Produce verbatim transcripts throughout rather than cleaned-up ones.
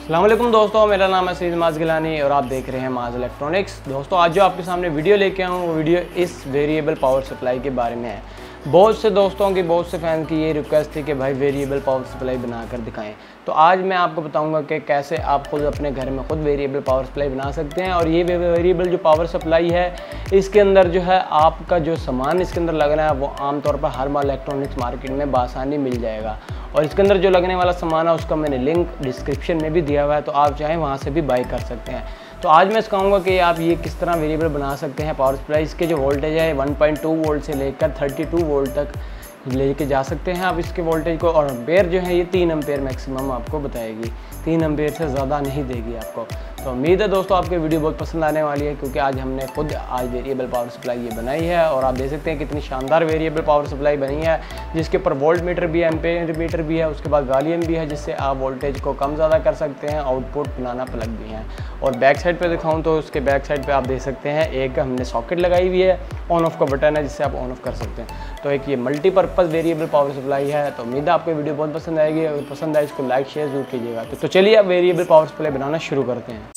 अस्सलाम वालेकुम दोस्तों, मेरा नाम है सईद माज गिलानी और आप देख रहे हैं माज इलेक्ट्रॉनिक्स। दोस्तों आज जो आपके सामने वीडियो लेके आया हूँ वो वीडियो इस वेरिएबल पावर सप्लाई के बारे में है। बहुत से दोस्तों की, बहुत से फैन की ये रिक्वेस्ट थी कि भाई वेरिएबल पावर सप्लाई बनाकर दिखाएं। तो आज मैं आपको बताऊंगा कि कैसे आप खुद अपने घर में खुद वेरिएबल पावर सप्लाई बना सकते हैं। और ये वेरिएबल जो पावर सप्लाई है, इसके अंदर जो है आपका जो सामान इसके अंदर लगना है वो आमतौर पर हर इलेक्ट्रॉनिक्स मार्केट में बासानी मिल जाएगा। और इसके अंदर जो लगने वाला सामान है उसका मैंने लिंक डिस्क्रिप्शन में भी दिया हुआ है, तो आप चाहें वहाँ से भी बाई कर सकते हैं। तो आज मैं सिखाऊंगा कि आप ये किस तरह वेरिएबल बना सकते हैं पावर सप्लाई। इसके जो वोल्टेज है वन पॉइंट टू वोल्ट से लेकर थर्टी टू वोल्ट तक लेके जा सकते हैं आप इसके वोल्टेज को। और एम्पेयर जो है ये तीन एम्पेयर मैक्सिमम आपको बताएगी, तीन एम्पेयर से ज़्यादा नहीं देगी आपको। तो उम्मीद है दोस्तों आपके वीडियो बहुत पसंद आने वाली है, क्योंकि आज हमने खुद आज वेरिएबल पावर सप्लाई ये बनाई है। और आप देख सकते हैं कितनी शानदार वेरिएबल पावर सप्लाई बनी है, जिसके ऊपर वोल्ट मीटर भी है, एम्पेयर मीटर भी है, उसके बाद वॉल्यूम भी है, जिससे आप वोल्टेज को कम ज़्यादा कर सकते हैं। आउटपुट बनाना प्लग भी है। और बैक साइड पे दिखाऊं तो उसके बैक साइड पे आप देख सकते हैं एक हमने सॉकेट लगाई हुई है, ऑन ऑफ का बटन है जिससे आप ऑन ऑफ कर सकते हैं। तो एक ये मल्टीपर्पज़ वेरिएबल पावर सप्लाई है। तो उम्मीद है आपको वीडियो बहुत पसंद आएगी। अगर पसंद आए इसको लाइक शेयर जरूर कीजिएगा। तो, तो चलिए अब वेरिएबल पावर सप्लाई बनाना शुरू करते हैं।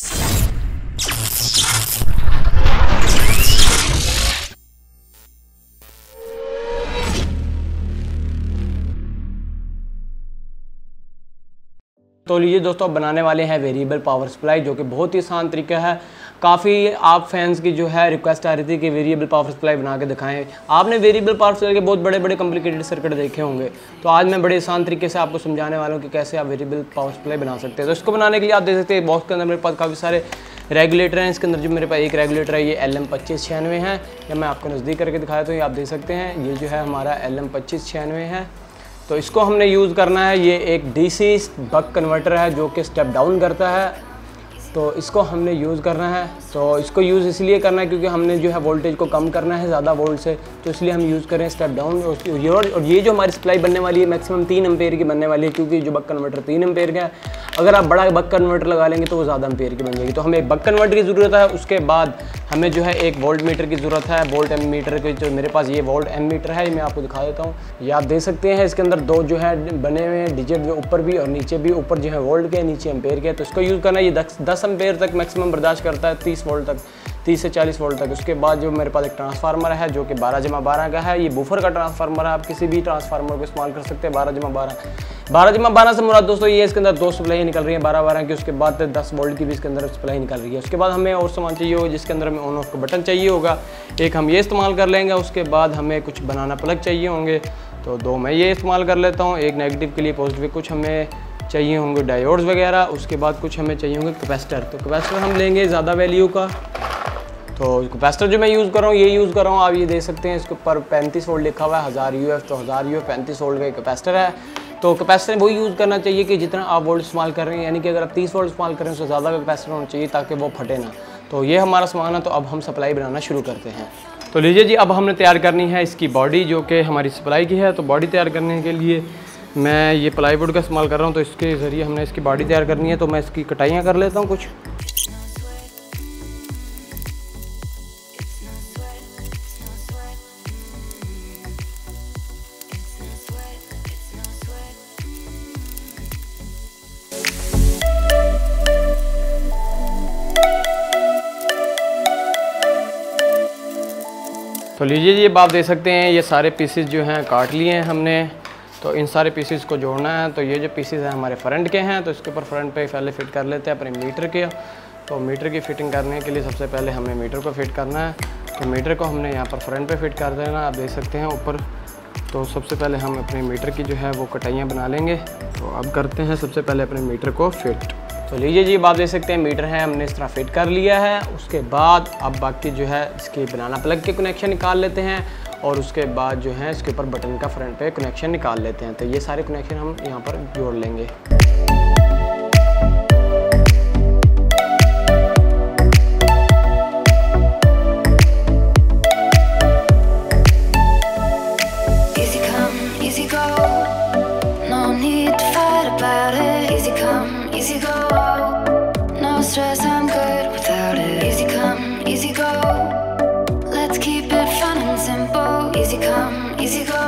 तो लीजिए दोस्तों, अब बनाने वाले हैं वेरिएबल पावर सप्लाई, जो कि बहुत ही आसान तरीका है। काफ़ी आप फैंस की जो है रिक्वेस्ट आ रही थी कि वेरिएबल पावर सप्लाई बना के दिखाएं। आपने वेरिएबल पावर सप्लाई के बहुत बड़े बड़े कॉम्प्लिकेटेड सर्किट देखे होंगे, तो आज मैं बड़े आसान तरीके से आपको समझाने वाला हूँ कि कैसे आप वेरिएबल पावर सप्लाई बना सकते हैं। तो इसको बनाने के लिए आप देख सकते हैं बॉक्स के अंदर मेरे पास काफ़ी सारे रेगुलेटर हैं। इसके अंदर जो मेरे पास एक रेगुलेटर है ये एल एम पच्चीस छियानवे है, या मैं आपको नज़दीक करके दिखाया तो ये आप देख सकते हैं ये जो है हमारा एल एम पच्चीस छियानवे है। तो इसको हमने यूज़ करना है। ये एक डीसी बक कन्वर्टर है जो कि स्टेप डाउन करता है, तो इसको हमने यूज़ करना है। तो इसको यूज़ इसलिए करना है क्योंकि हमने जो है वोल्टेज को कम करना है ज़्यादा वोल्ट से, तो इसलिए हम यूज़ करें स्टेप डाउन। और ये जो हमारी सप्लाई बनने वाली है मैक्सिमम तीन एम्पेयर की बनने वाली है, क्योंकि जो बक कन्वर्टर तीन एम्पेयर का है। अगर आप बड़ा बक कन्वर्टर लगा लेंगे तो वो ज़्यादा एम्पेयर की बन जाएगी। तो हमें एक बक कन्वर्टर की ज़रूरत है। उसके बाद हमें जो है एक वोल्ट मीटर की ज़रूरत है। वोल्ट एम मीटर की जो मेरे पास ये वोल्ट एम मीटर है, ये मैं आपको दिखा देता हूँ। ये आप देख सकते हैं इसके अंदर दो जो है बने हुए हैं डिजिट, जो ऊपर भी और नीचे भी। ऊपर जो है वोल्ट के, नीचे एम्पेयर के। तो इसको यूज़ करना है। ये दस दस एम्पेयर तक मैक्सिमम बर्दाश्त करता है, तीस वोल्ट तक, तीस से चालीस वोल्ट तक। उसके बाद जो मेरे पास एक ट्रांसफार्मर है जो कि बारह जमा बारह का है। ये बूफर का ट्रांसफार्मर है, आप किसी भी ट्रांसफार्मर को इस्तेमाल कर सकते हैं। बारह जमा बारह बारह जमा बारह से मुराद दोस्तों ये इसके अंदर दो सप्लाई निकल रही है बारह बारह की। उसके बाद दस वोल्ट की भी इसके अंदर सप्लाई निकल रही है। उसके बाद हमें और सामान चाहिए होगा, जिसके अंदर हमें ऑन ऑफ का बटन चाहिए होगा, एक हम ये इस्तेमाल कर लेंगे। उसके बाद हमें कुछ बनाना प्लग चाहिए होंगे, तो दो मैं ये इस्तेमाल कर लेता हूँ, एक नेगेटिव के लिए पॉजिटिव। कुछ हमें चाहिए होंगे डायोड्स वगैरह। उसके बाद कुछ हमें चाहिए होंगे कैपेसिटर। तो कैपेसिटर हम लेंगे ज़्यादा वैल्यू का। तो कैपेसिटर जो मैं यूज़ कर रहा हूँ ये यूज़ कर रहा हूँ, आप ये देख सकते हैं इसके ऊपर पैंतीस वोल्ट लिखा हुआ है, हज़ार यू एफ। तो हज़ार यू एफ पैंतीस वोल्ट का कैपेसिटर है। तो कैपेसिटर वही यूज़ करना चाहिए कि जितना आप वोल्ट इस्तेमाल कर रहे हैं, यानी कि अगर आप तीस वोल्ट इस्तेमाल कर रहे हैं उससे ज़्यादा कैपेसिटर होना चाहिए ताकि वो फटे ना। तो ये हमारा सामान है। तो अब हम सप्लाई बनाना शुरू करते हैं। तो लीजिए जी, अब हमने तैयार करनी है इसकी बॉडी, जो कि हमारी सप्लाई की है। तो बॉडी तैयार करने के लिए मैं ये प्लाईवुड का इस्तेमाल कर रहा हूँ, तो इसके ज़रिए हमने इसकी बॉडी तैयार करनी है। तो मैं इसकी कटाइयाँ कर लेता हूँ कुछ। तो लीजिए जी, अब आप देख सकते हैं ये सारे पीसेस जो हैं काट लिए हैं हमने। तो इन सारे पीसेस को जोड़ना है। तो ये जो पीसेस हैं हमारे फ्रंट के हैं, तो इसके ऊपर फ्रंट पे पहले फिट कर लेते हैं अपने मीटर के। तो मीटर की फिटिंग करने के लिए सबसे पहले हमें मीटर को फिट करना है। तो मीटर को हमने यहाँ पर फ्रंट पे फिट कर देना, आप देख सकते हैं ऊपर। तो सबसे पहले हम अपने मीटर की जो है वो कटाइयाँ बना लेंगे। तो अब करते हैं सबसे पहले अपने मीटर को फिट। तो लीजिए जी, आप देख सकते हैं मीटर है हमने इस तरह फिट कर लिया है। उसके बाद अब बाकी जो है इसकी बनाना प्लग के कनेक्शन निकाल लेते हैं, और उसके बाद जो है इसके ऊपर बटन का फ्रंट पे कनेक्शन निकाल लेते हैं। तो ये सारे कनेक्शन हम यहाँ पर जोड़ लेंगे। Stress, I'm good without it. Easy come, easy go. Let's keep it fun and simple. Easy come, easy go.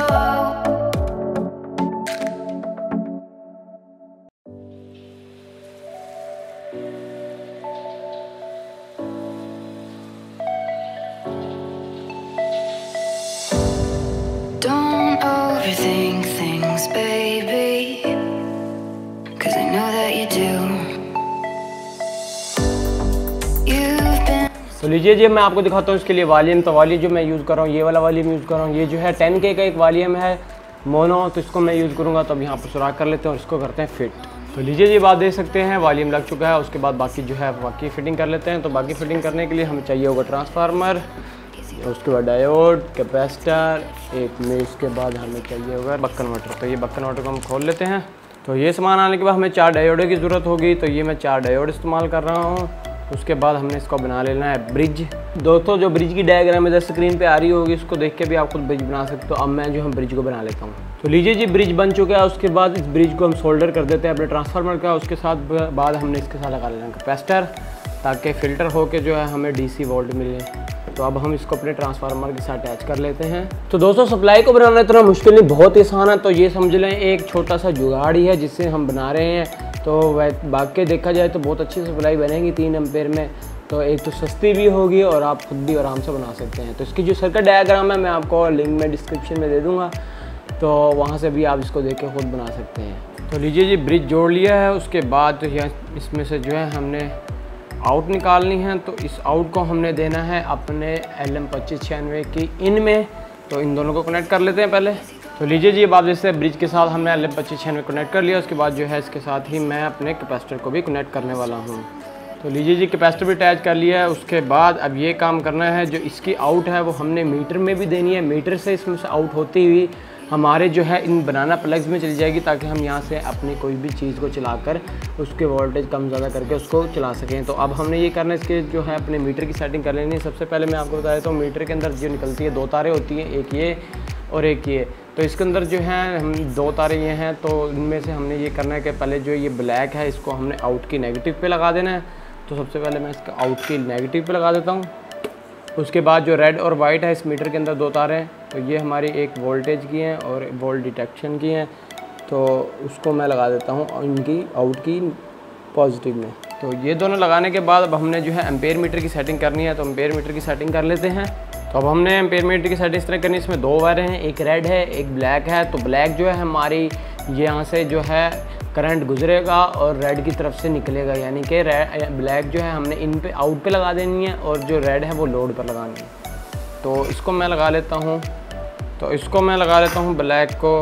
तो लीजिए जी मैं आपको दिखाता हूँ इसके लिए वॉल्यूम। तो वॉल्यूम जो मैं यूज़ कर रहा हूँ ये वाला वॉल्यूम यूज़ कर रहा हूँ, ये जो है टेन के का एक वॉल्यूम है मोनो, तो इसको मैं यूज़ करूँगा। तो अब यहाँ पर सुराख कर लेते हैं और इसको करते हैं फिट। तो लीजिए जी बात देख सकते हैं वॉल्यूम लग चुका है। उसके बाद बाकी जो है बाकी फिटिंग कर लेते हैं। तो बाकी फिटिंग करने के लिए हमें चाहिए होगा ट्रांसफार्मर, उसके बाद डायोड, कैपेसिटर, एक में इसके बाद हमें चाहिए होगा बक कन्वर्टर। तो ये बक कन्वर्टर को हम खोल लेते हैं। तो ये सामान आने के बाद हमें चार डायोडों की ज़रूरत होगी। तो ये मैं चार डायोड इस्तेमाल कर रहा हूँ। उसके बाद हमने इसको बना लेना है ब्रिज। दोस्तों जो ब्रिज की डायग्राम इधर स्क्रीन पे आ रही होगी उसको देख के भी आप खुद ब्रिज बना सकते हो। अब मैं जो हम ब्रिज को बना लेता हूँ। तो लीजिए जी ब्रिज बन चुका है। उसके बाद इस ब्रिज को हम सोल्डर कर देते हैं अपने ट्रांसफार्मर का। उसके साथ बाद हमने इसके साथ लगा लेना कैपेसिटर, ताकि फ़िल्टर होकर जो है हमें डी सी वोल्ट मिले। तो अब हम इसको अपने ट्रांसफार्मर के साथ अटैच कर लेते हैं। तो दोस्तों सप्लाई को बनाना इतना मुश्किल नहीं, बहुत ही आसान है। तो ये समझ लें एक छोटा सा जुगाड़ ही है जिससे हम बना रहे हैं। तो वह बाकी देखा जाए तो बहुत अच्छी सप्लाई बनेगी तीन एम्पेयर में। तो एक तो सस्ती भी होगी और आप खुद भी आराम से बना सकते हैं। तो इसकी जो सर्किट डायग्राम है मैं आपको लिंक में डिस्क्रिप्शन में दे दूँगा, तो वहाँ से भी आप इसको देख के खुद बना सकते हैं। तो लीजिए जी ब्रिज जोड़ लिया है। उसके बाद तो यह इसमें से जो है हमने आउट निकालनी है। तो इस आउट को हमने देना है अपने एल एम पच्चीस छियानवे की इन में। तो इन दोनों को कनेक्ट कर लेते हैं पहले। तो लीजिए जी अब आप जैसे ब्रिज के साथ हमने एल एम पच्चीस छियानवे कनेक्ट कर लिया। उसके बाद जो है इसके साथ ही मैं अपने कैपेसिटर को भी कनेक्ट करने वाला हूँ। तो लीजिए जी कैपेसिटर भी अटैच कर लिया है। उसके बाद अब ये काम करना है, जो इसकी आउट है वो हमने मीटर में भी देनी है। मीटर से इसमें से आउट होती हुई हमारे जो है इन बनाना प्लग्स में चली जाएगी, ताकि हम यहाँ से अपनी कोई भी चीज़ को चलाकर उसके वोल्टेज कम ज़्यादा करके उसको चला सकें। तो अब हमने ये करना है, इसके जो है अपने मीटर की सेटिंग कर लेनी है। सबसे पहले मैं आपको बता देता हूँ मीटर के अंदर जो निकलती है दो तारें होती हैं, एक ये और एक ये। तो इसके अंदर जो है हम दो तारें ये हैं। तो इनमें से हमने ये करना है कि पहले जो ये ब्लैक है इसको हमने आउट की नेगेटिव पे लगा देना है। तो सबसे पहले मैं इसका आउट की नेगेटिव पे लगा देता हूँ। उसके बाद जो रेड और वाइट है इस मीटर के अंदर दो तारें हैं, तो ये हमारी एक वोल्टेज की हैं और वोल्ट डिटेक्शन की हैं। तो उसको मैं लगा देता हूँ इनकी आउट की पॉजिटिव में। तो ये दोनों लगाने के बाद अब हमने जो है एम्पेयर मीटर की सेटिंग करनी है। तो एम्पेयर मीटर की सेटिंग कर लेते हैं। तो अब हमने एम्पेयर मीटर की सेटिंग इस तरह करनी है। इसमें दो वायर हैं, एक रेड है एक ब्लैक है। तो ब्लैक जो है हमारी यहाँ से जो है करंट गुजरेगा और रेड की तरफ से निकलेगा, यानी कि ब्लैक जो है हमने इन पे आउट पे लगा देनी है और जो रेड है वो लोड पर लगानी है। तो इसको मैं लगा लेता हूँ। तो इसको मैं लगा लेता हूँ ब्लैक को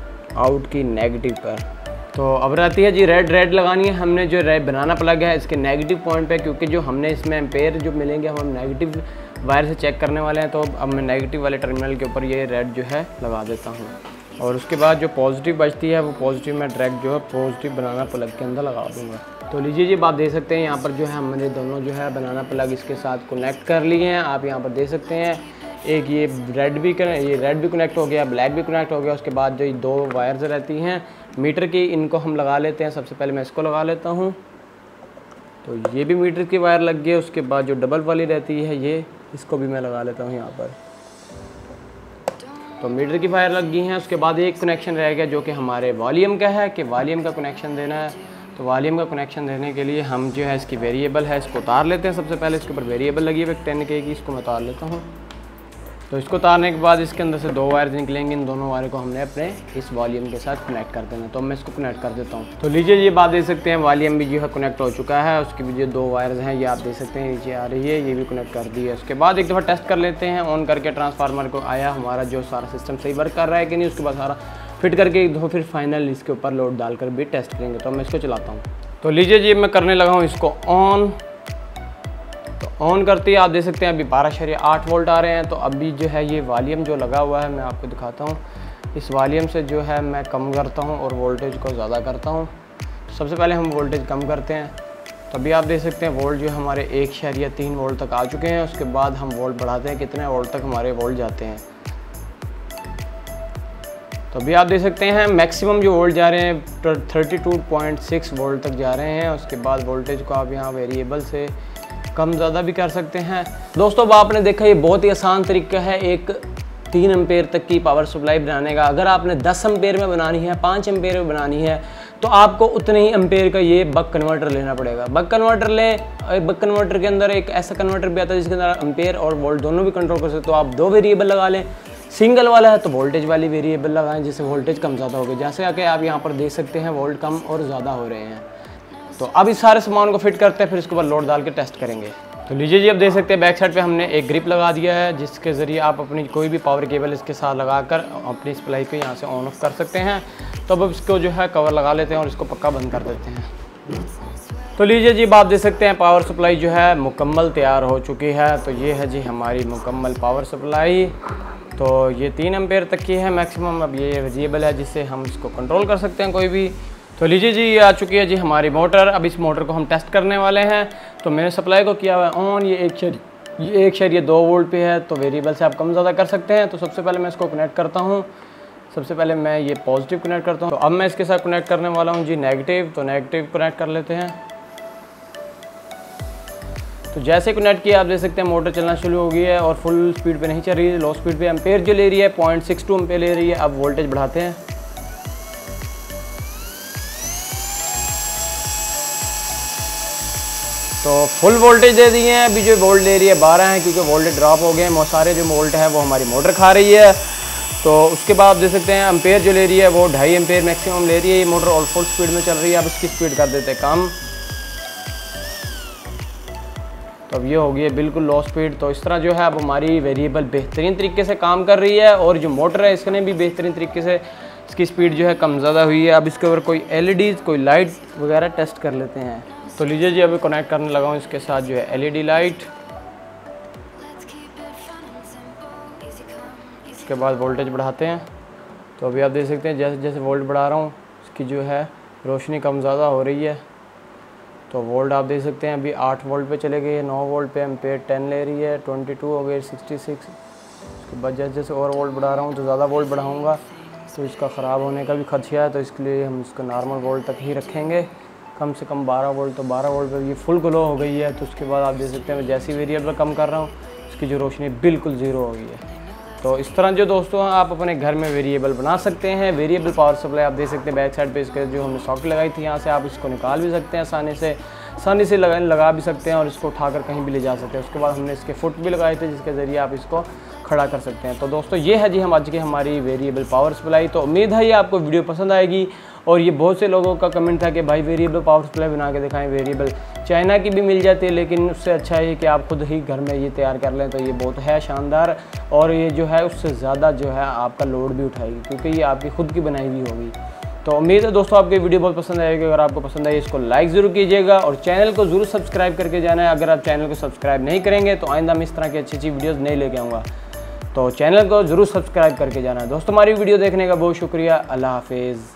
आउट की नेगेटिव पर। तो अब रहती है जी रेड रेड लगानी है हमने जो रेड बनाना प्लग है इसके नेगेटिव पॉइंट पे, क्योंकि जो हमने इसमें एम्पेयर जो मिलेंगे हम नेगेटिव वायर से चेक करने वाले हैं। तो अब मैं नेगेटिव वाले टर्मिनल के ऊपर ये रेड जो है लगा देता हूँ। और उसके बाद जो पॉजिटिव बचती है वो पॉजिटिव मैं डायरेक्ट जो है पॉजिटिव बनाना प्लग के अंदर लगा दूँगा। तो लीजिए जी आप देख सकते हैं यहाँ पर जो है हमने दोनों जो है बनाना प्लग इसके साथ कनेक्ट कर लिए हैं। आप यहाँ पर देख सकते हैं एक ये रेड भी कर ये रेड भी कनेक्ट हो गया, ब्लैक भी कनेक्ट हो गया। उसके बाद जो दो वायर्स रहती हैं मीटर की, इनको हम लगा लेते हैं। सबसे पहले मैं इसको लगा लेता हूँ। तो ये भी मीटर की वायर लग गई। उसके बाद जो डबल वाली रहती है ये इसको भी मैं लगा लेता हूँ यहाँ पर। तो मीटर की वायर लग गई हैं। उसके बाद एक कनेक्शन रह गया जो कि हमारे वॉल्यूम का है कि वॉल्यूम का कनेक्शन देना है। तो वॉल्यूम का कनेक्शन देने के लिए हम जो है इसकी वेरिएबल है इसको उतार लेते हैं। सबसे पहले इसके ऊपर वेरिएबल लगी है टेन के की, इसको मैं उतार लेता हूँ। तो इसको उतारने के बाद इसके अंदर से दो वायर निकलेंगे। इन दोनों वायर को हमने अपने इस वॉल्यूम के साथ कनेक्ट कर देना। तो मैं इसको कनेक्ट कर देता हूँ। तो लीजिए ये बात देख सकते हैं वॉल्यूम भी जो है कनेक्ट हो चुका है। उसकी भी जो दो वायर्स हैं ये आप देख सकते हैं नीचे आ रही है, ये भी कनेक्ट कर दी है। उसके बाद एक दफ़ा टेस्ट कर लेते हैं ऑन करके ट्रांसफार्मर को, आया हमारा जो सारा सिस्टम सही वर्क कर रहा है कि नहीं। उसके बाद सारा फिट करके एक दफ़ा फिर फाइनल इसके ऊपर लोड डालकर भी टेस्ट करेंगे। तो मैं इसको चलाता हूँ। तो लीजिए जी मैं करने लगा हूँ इसको ऑन। तो ऑन करते ही आप देख सकते हैं अभी बारह शरीय आठ वोल्ट आ रहे हैं। तो अभी जो है ये वॉल्यूम जो लगा हुआ है मैं आपको दिखाता हूँ। इस वॉल्यूम से जो है मैं कम करता हूँ और वोल्टेज को ज़्यादा करता हूँ। सबसे पहले हम वोल्टेज कम करते हैं। तो अभी आप देख सकते हैं वोल्ट जो हमारे एक शरीय तीन वोल्ट तक आ चुके हैं। उसके बाद हम वोल्ट बढ़ाते हैं, कितने वोल्ट तक हमारे वोल्ट जाते हैं। तो अभी आप देख सकते हैं मैक्सिमम जो वोल्ट जा रहे हैं thirty two point six volt तक जा रहे हैं। उसके बाद वोल्टेज को आप यहाँ वेरिएबल से कम ज़्यादा भी कर सकते हैं। दोस्तों अब आपने देखा ये बहुत ही आसान तरीका है एक तीन एम्पेयर तक की पावर सप्लाई बनाने का। अगर आपने दस एम्पेयर में बनानी है, पाँच एम्पेयर में बनानी है, तो आपको उतने ही एम्पेयर का ये बक कन्वर्टर लेना पड़ेगा। बक कन्वर्टर लें। बक कन्वर्टर के अंदर एक ऐसा कन्वर्टर भी आता है जिसके अंदर एम्पेयर और वोल्ट दोनों भी कंट्रोल कर सकते हो। तो आप दो वेरिएबल लगा लें। सिंगल वाला है तो वोल्टेज वाली वेरिएबल लगाएं जिससे वोल्टेज कम ज़्यादा होगी। जैसे आके आप यहाँ पर देख सकते हैं वोल्ट कम और ज़्यादा हो रहे हैं। तो अब इस सारे सामान को फिट करते हैं, फिर इसके बाद लोड डाल के टेस्ट करेंगे। तो लीजिए जी, अब देख सकते हैं बैक साइड पे हमने एक ग्रिप लगा दिया है, जिसके ज़रिए आप अपनी कोई भी पावर केबल इसके साथ लगाकर अपनी सप्लाई को यहाँ से ऑन ऑफ कर सकते हैं। तो अब इसको जो है कवर लगा लेते हैं और इसको पक्का बंद कर देते हैं। तो लीजिए जी, आप देख सकते हैं पावर सप्लाई जो है मुकम्मल तैयार हो चुकी है। तो ये है जी हमारी मुकम्मल पावर सप्लाई। तो ये तीन एम्पेयर तक की है मैक्सिमम। अब ये वेरिएबल है जिससे हम इसको कंट्रोल कर सकते हैं कोई भी। तो लीजिए जी, ये आ चुकी है जी हमारी मोटर। अब इस मोटर को हम टेस्ट करने वाले हैं। तो मैंने सप्लाई को किया हुआ है ऑन। ये एक शर ये एक शर ये दो वोल्ट पे है। तो वेरिएबल से आप कम ज़्यादा कर सकते हैं। तो सबसे पहले मैं इसको कनेक्ट करता हूँ। सबसे पहले मैं ये पॉजिटिव कनेक्ट करता हूँ। तो अब मैं इसके साथ कनेक्ट करने वाला हूँ जी नेगेटिव। तो नेगेटिव कनेक्ट कर लेते हैं। तो जैसे कनेक्ट किया आप देख सकते हैं मोटर चलना शुरू हो गई है और फुल स्पीड पे नहीं चल रही है, लो स्पीड पे। एम्पेयर जो ले रही है पॉइंट सिक्स टू एम्पेयर ले रही है। अब वोल्टेज बढ़ाते हैं। तो फुल वोल्टेज दे दी है। अभी जो वोल्ट ले रही है बारह है, क्योंकि वोल्टेज ड्रॉप हो गए हैं। सारे जो वोल्ट है वो हमारी मोटर खा रही है। तो उसके बाद आप देख सकते हैं एम्पेयर जो ले रही है वो ढाई एम्पेयर मैक्सिमम ले रही है। ये मोटर और फुल स्पीड में चल रही है। अब इसकी स्पीड कर देते हैं कम। तो अब ये हो गई है बिल्कुल लो स्पीड। तो इस तरह जो है अब हमारी वेरिएबल बेहतरीन तरीके से काम कर रही है। और जो मोटर है इसने भी बेहतरीन तरीके से इसकी स्पीड जो है कम ज़्यादा हुई है। अब इसके ऊपर कोई एलईडीज़ कोई लाइट वगैरह टेस्ट कर लेते हैं। तो लीजिए जी, अभी कनेक्ट करने लगा हूँ इसके साथ जो है एलईडी लाइट। इसके बाद वोल्टेज बढ़ाते हैं। तो अभी आप देख सकते हैं जैसे जैसे वोल्ट बढ़ा रहा हूँ इसकी जो है रोशनी कम ज़्यादा हो रही है। तो वोल्ट आप देख सकते हैं अभी आठ वोल्ट पे चले गए, नौ वोल्ट पे। एम्पेयर टेन ले रही है, बाईस हो गए, छियासठ। उसके बाद जैसे जैसे और वोल्ट बढ़ा रहा हूँ तो ज़्यादा वोल्ट बढ़ाऊँगा तो इसका ख़राब होने का भी खदशा है। तो इसके लिए हम इसको नॉर्मल वोल्ट तक ही रखेंगे, कम से कम बारह वोल्ट। तो बारह वोल्ट पे ये फुल ग्लो हो गई है। तो उसके बाद आप देख सकते हैं मैं जैसी वेरिएबल कम कर रहा हूँ इसकी जो रोशनी बिल्कुल ज़ीरो हो गई है। तो इस तरह जो दोस्तों आप अपने घर में वेरिएबल बना सकते हैं। वेरिएबल पावर सप्लाई आप देख सकते हैं बैक साइड पे इसके जो हमने सॉकेट लगाई थी यहाँ से आप इसको निकाल भी सकते हैं आसानी से आसानी से लगा लगा भी सकते हैं और इसको उठाकर कहीं भी ले जा सकते हैं। उसके बाद हमने इसके फुट भी लगाए थे जिसके ज़रिए आप इसको खड़ा कर सकते हैं। तो दोस्तों ये है जी हम आज की हमारी वेरिएबल पावर सप्लाई। तो उम्मीद है ये आपको वीडियो पसंद आएगी। और ये बहुत से लोगों का कमेंट था कि भाई वेरिएबल पावर सप्लाई बना के दिखाएं। वेरिएबल चाइना की भी मिल जाती है, लेकिन उससे अच्छा है कि आप खुद ही घर में ये तैयार कर लें। तो ये बहुत है शानदार और ये जो है उससे ज़्यादा जो है आपका लोड भी उठाएगी, क्योंकि ये आपकी खुद की बनाई हुई होगी। तो उम्मीद है दोस्तों आपको वीडियो बहुत पसंद आएगी। अगर आपको पसंद आई इसको लाइक ज़रूर कीजिएगा और चैनल को ज़रूर सब्सक्राइब करके जाना है। अगर आप चैनल को सब्सक्राइब नहीं करेंगे तो आइंदा मैं इस तरह की अच्छी अच्छी वीडियोज़ नहीं लेके आऊँगा। तो चैनल को ज़रूर सब्सक्राइब करके जाना है। दोस्तों हमारी वीडियो देखने का बहुत शुक्रिया। अल्लाह हाफिज़।